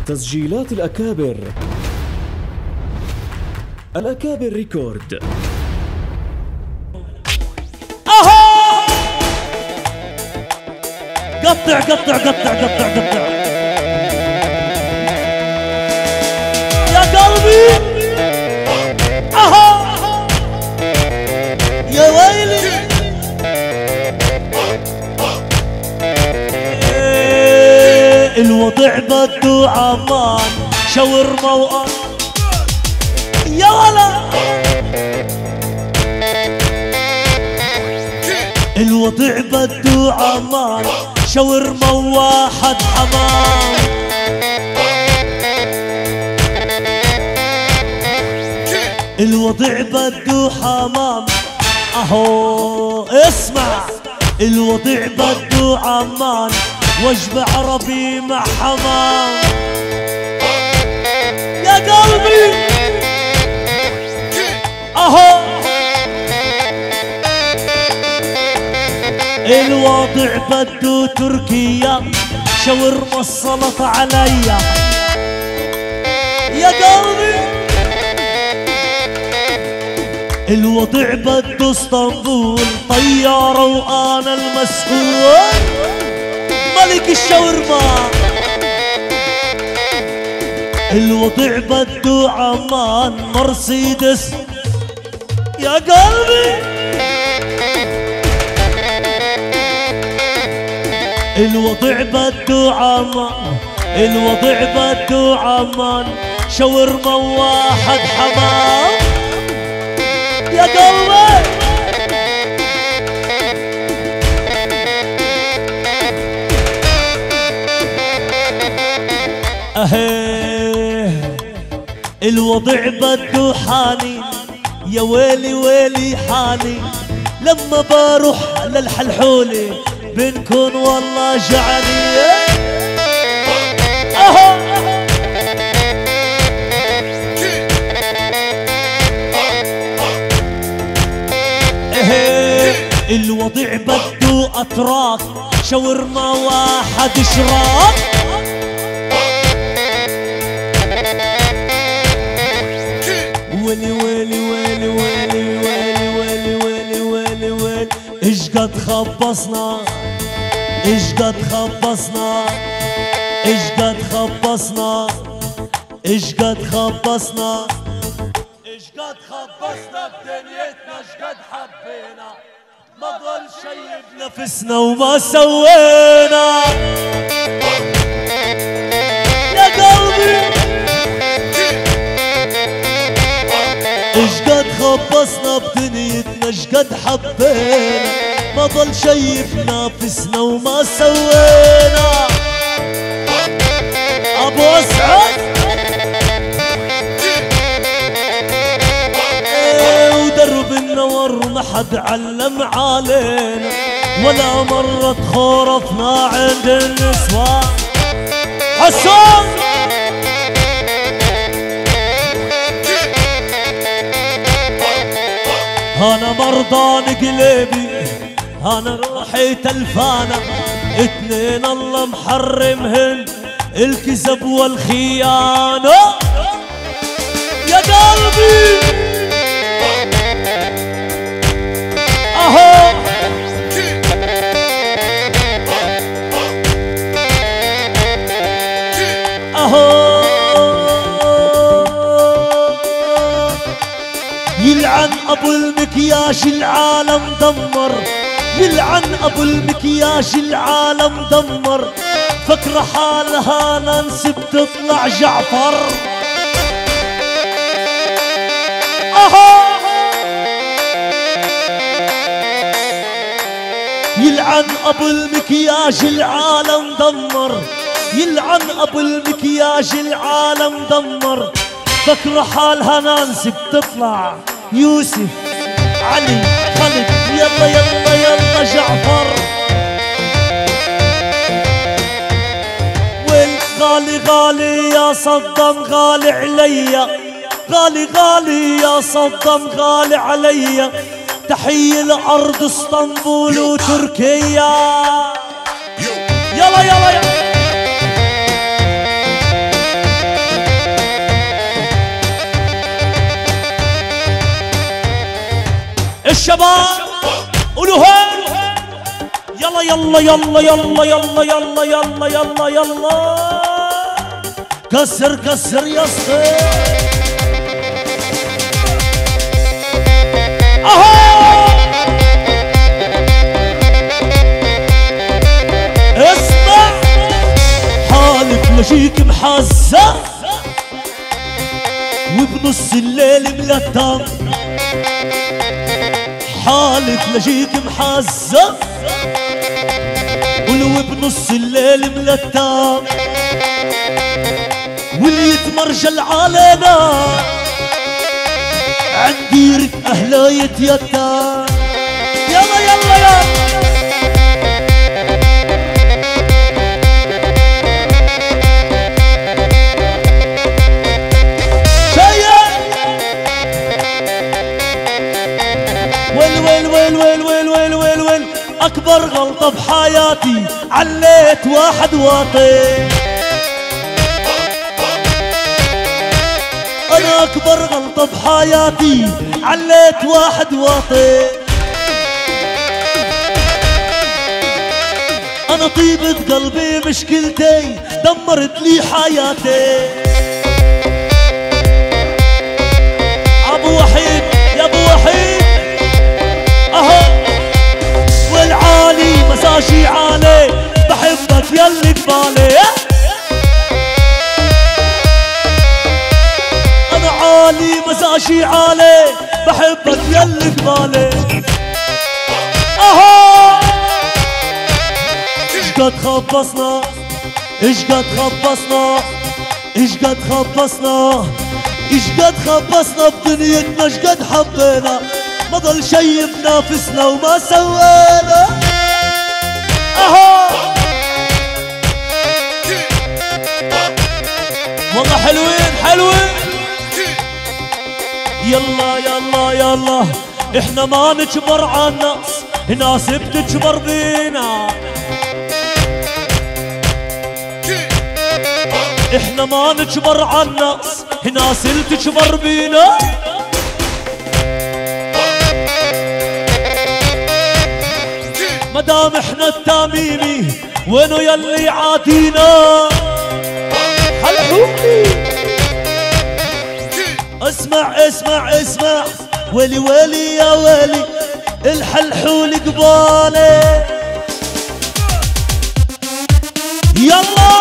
تسجيلات الأكابر. الأكابر ريكورد. قطع قطع قطع قطع قطع يا قلبي. يا ويلي الوضع بده عمان شاورما وقط يا ولا. الوضع بده عمان شاورما وواحد حمام. الوضع بده حمام اهو اسمع. الوضع بده عمان وجبة عربي مع حمام يا قلبي اهو. الوضع بده تركيا شاورما السلطة عليا يا قلبي. الوضع بده اسطنبول طيارة وانا المسؤول ملك الشاورما. الوضع بده عمان مرسيدس يا قلبي. الوضع بده عمان. الوضع بده عمان شاورما واحد حمام يا قلبي. اهيه الوضع بده حاني يا ويلي ويلي حالي لما بروح للحلحولة بنكون والله جعاني. اهو الوضع بده اتراك شاورما واحد شراك. ويلي ويلي ويلي ويلي ويلي ويلي ويلي ويلي ويلي ايش قد خبصنا ايش قد خبصنا ايش قد خبصنا ايش قد خبصنا ايش قد خبصنا بدنيتنا ايش قد حبينا ما ضل شي بنفسنا وما سوينا يا قلبي. ايش قد خبصنا بدنيتنا ايش قد حبينا ما ضل شي بنفسنا وما سوينا. ابو اسعد ودرب النور ما حد علم علينا ولا مرة تخورفنا عند النسوان. حسون انا مرضان قلبي انا روحي تلفانة اتنين الله محرمهن الكذب والخيانة يا قلبي. اهو اهو يلعن ابو المكياج العالم دمر يلعن ابو المكياج العالم دمر. فكرة حالها نانسي بتطلع جعفر. اهو يلعن ابو المكياج العالم دمر يلعن ابو المكياج العالم دمر. فكرة حالها نانسي بتطلع يوسف علي خالد يلا يلا يلا جعفر. غالي غالي يا صدام غالي عليا غالي غالي يا صدام غالي عليا. تحية لأرض اسطنبول وتركيا. يلا يلا يلا الشباب قولوا هين. يلا يلا يلا يلا يلا يلا يلا يلا يلا كسر كسر يا صغير. اسمع حالك لشيك محزة وبنص الليل ملتم، حالك لشيك محزة ولو بنص الليل ملتم، واللي يتمرجل علينا عنديرك أهلا يتيتم. يلا يلا يلا ويل أكبر غلطة بحياتي عليت واحد واطي. أنا أكبر غلطة بحياتي عليت واحد واطي. أنا طيبة قلبي مشكلتي دمرت لي حياتي. أبو وحيد يا أبو وحيد أهو والعالي مساشي عالي بحبك ياللي قبالي. أنا عالي مساشي عالي بحبك ياللي قبالي. أهو إيش قد خبصنا إيش قد خبصنا إيش قد خبصنا إيش قد خبصنا بدنيتنا إيش قد حبينا ما ضل شي بنافسنا وما سوينا. اهو والله حلوين حلوين. يلا يلا يلا احنا ما نجبر عالناس، ناس بتجبر بينا. احنا ما نجبر عالناس، ناس اللي تجبر بينا. مدام احنا التميمي وينو يلي عادينا حلحولي. اسمع اسمع اسمع ويلي ويلي يا ويلي الحلحول قبالي. يلا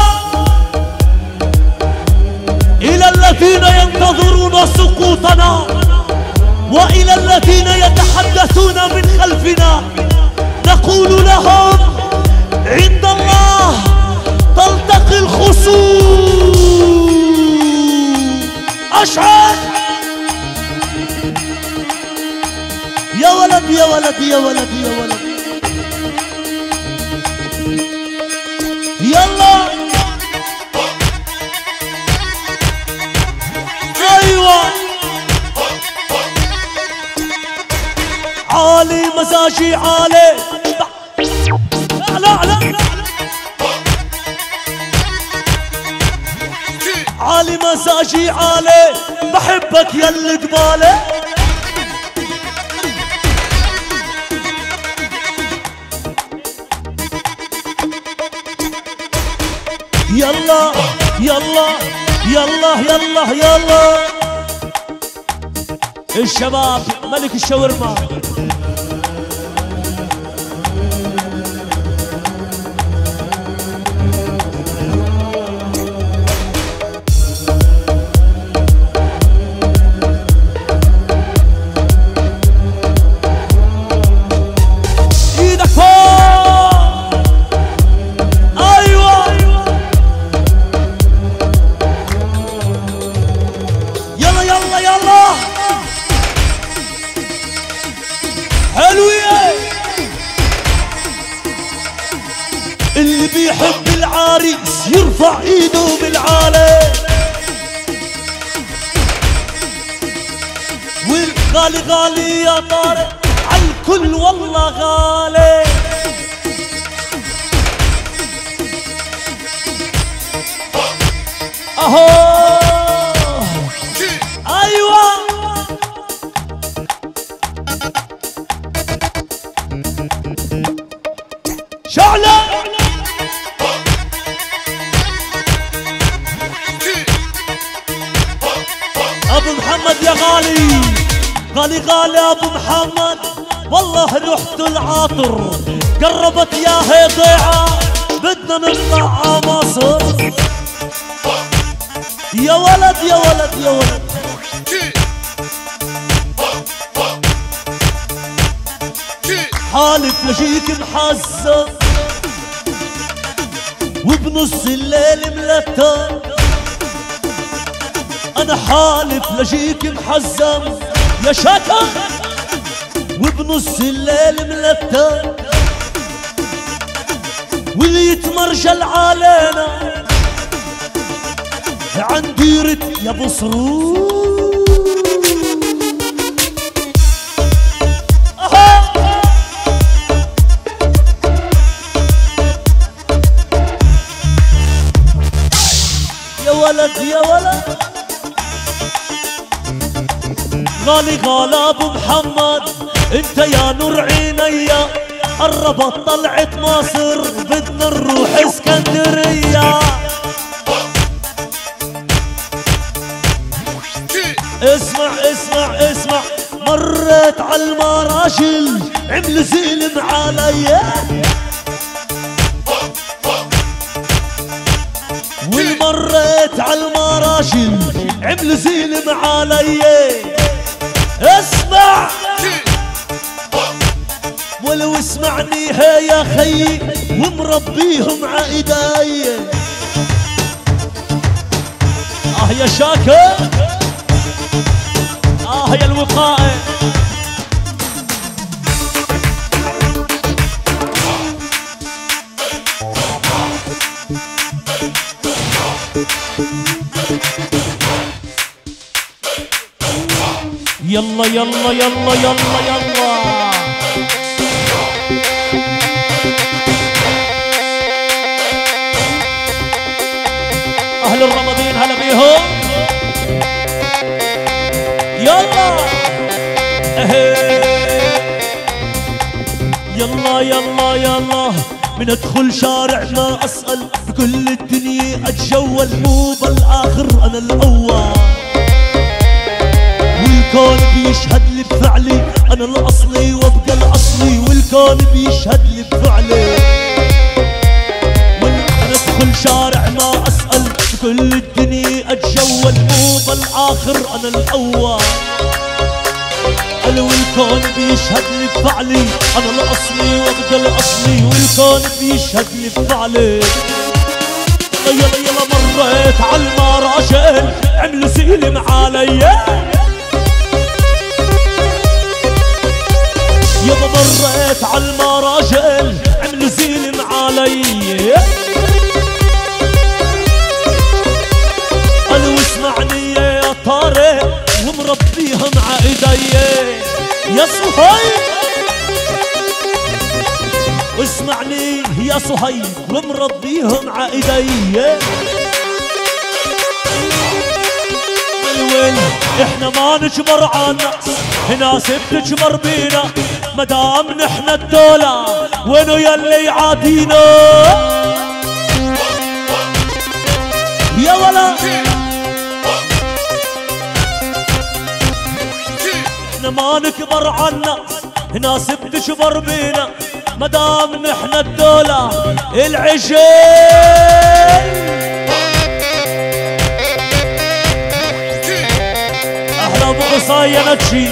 إلى الذين ينتظرون سقوطنا وإلى الذين يتحدثون من خلفنا نقول لهم عند الله تلتقي الخصوم. أشعر يا ولد يا ولد يا ولد يا ولد. يلا أيوة عالي مزاجي عالي. لا لا عالي مزاجي عالي بحبك ياللي قبالي. يلا يلا يلا يلا يلا الشباب ملك الشاورما. ايدك فوق ايوه يلا يلا يلا حلوية. اللي بيحب العريس يرفع ايده بالعالي. والغالي غالي يا طارق عالكل والله غالي. اهو ايوه غالي غالي ابو محمد والله رحت العاطر قربت يا هي ضيعة بدنا نطلع ع مصر. يا ولد يا ولد يا ولد حالف لجيك محزن وبنص الليل ملتان. انا حالف لجيك محزن يا شاكا وبنص الليل ملتان واللي يتمرجل علينا عندي رد يا بصرور. يا ولد يا ولد غالي غالي ابو محمد انت يا نور عينيا قربت طلعت مصر بدنا نروح اسكندريه. اسمع اسمع اسمع مريت على المراجل عمل زلم عليا والمريت على المراجل عمل زلم عليا. اسمع ولو اسمعني هي يا خيي ومربيهم عايداي. يا شاكر يا الوقائي يلا يلا يلا يلا يلا أهل الرمضين هلا بيهم يلا يلا يلا يلا من ادخل شارع ما اسأل بكل الدنيا اتجول مو بالاخر انا الاول والكون بيشهد لي بفعلي انا الاصلي وابقى الاصلي والكون بيشهد لي بفعلي من ادخل شارع ما اسأل بكل الدنيا اتجول مو بالاخر انا الاول والكون بيشهد لي بفعلي انا الاصلي وابقى الاصلي والكون بيشهد لي بفعلي. يلا يلا مريت على المراجل عملوا سلم عليا يابا مريت على المراجل عملوا سلم عليا. قالوا اسمعني يا طارق ومربيهم عايداي يا صهيب واسمعني يا صهيب ومربيهم عايداي. الويل احنا ما نجبر عالناس ناس بتجبر بينا مدام نحنا الدولة وينو يلي يعادينا يا ولد. احنا ما نكبر عالناس ناس بتجبر بينا مدام نحنا الدولة العجل. اهلا ابو قصاية نتشي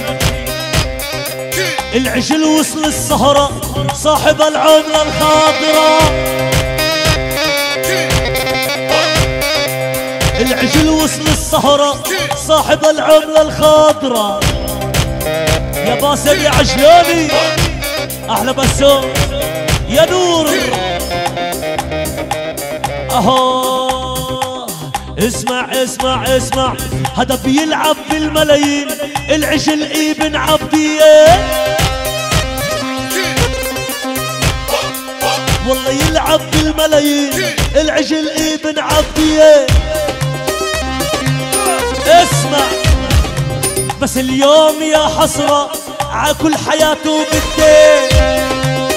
العجل وصل السهرة صاحب العملة الخاضرة العجل وصل السهرة صاحب العملة الخاضرة. يا باسل يا عجلاني احلى بسوم يا نور اهو. اسمع اسمع اسمع هذا بيلعب بالملايين العجل ابن عبدية والله يلعب بالملايين العجل ابن عبدية. اسمع بس اليوم يا حسرة عكل حياته بالدين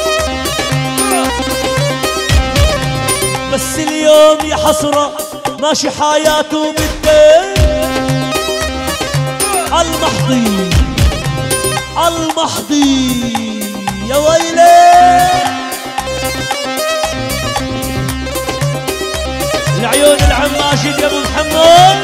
بس اليوم يا حسرة ماشي حياته بالدين عالمحضين عالمحضي يا ويلي العيون العم ماجد يا ابو محمد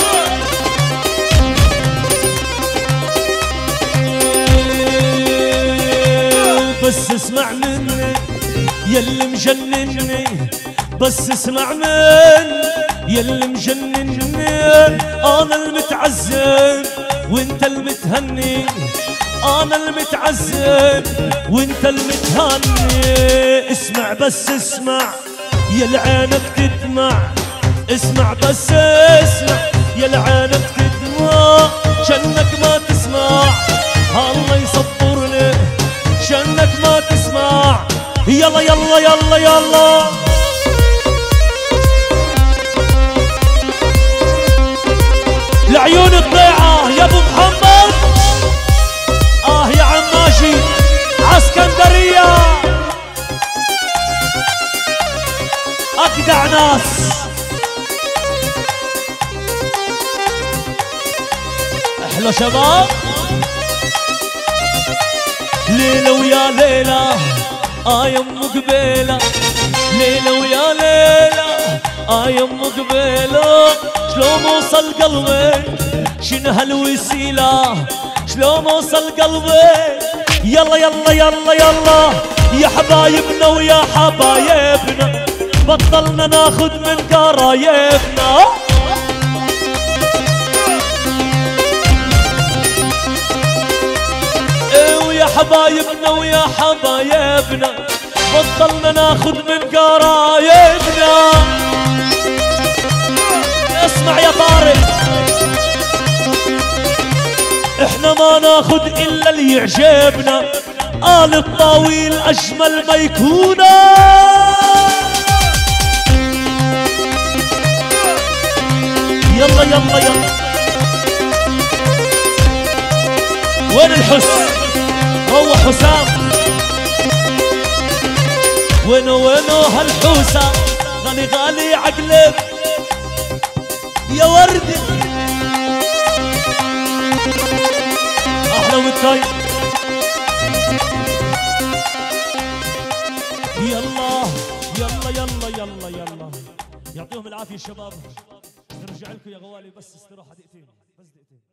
بس اسمع مني يلي مجنني بس اسمع مني يلي مجنني انا المتعذب وانت المتهني انا المتعذب وانت المتهني اسمع بس اسمع يا العينك تدمع اسمع بس اسمع يا العينك تدمع شنك ما تسمع الله يصبرني شنك ما تسمع يلا يلا يلا يلا العيون الضيعة يا ابو محمد يا عماشي عسكندرية اجدع ناس احلى شباب ليلة ويا ليلة يم قبيلة ليلة ويا ليلة يم قبيلة شلون اوصل قلبي شنو هالوسيلة شلون اوصل قلبي يلا يلا يلا يلا يا حبايبنا ويا حبايبنا بطلنا ناخذ من قرايبنا ويا حبايبنا ويا حبايبنا بطلنا ناخذ من قرايبنا اسمع يا طارق احنا ما ناخذ الا اللي يعجبنا قال الطاويل اجمل ما يكون يلا يلا يلا وين الحس هو حسام وينو هالحوسه غالي غالي عقلب يا وردي احلى والطيب يلا يلا يلا يلا يلا يعطيهم العافيه الشباب نرجع لكم يا غوالي بس استراحه دقيقتين بس دقيقتين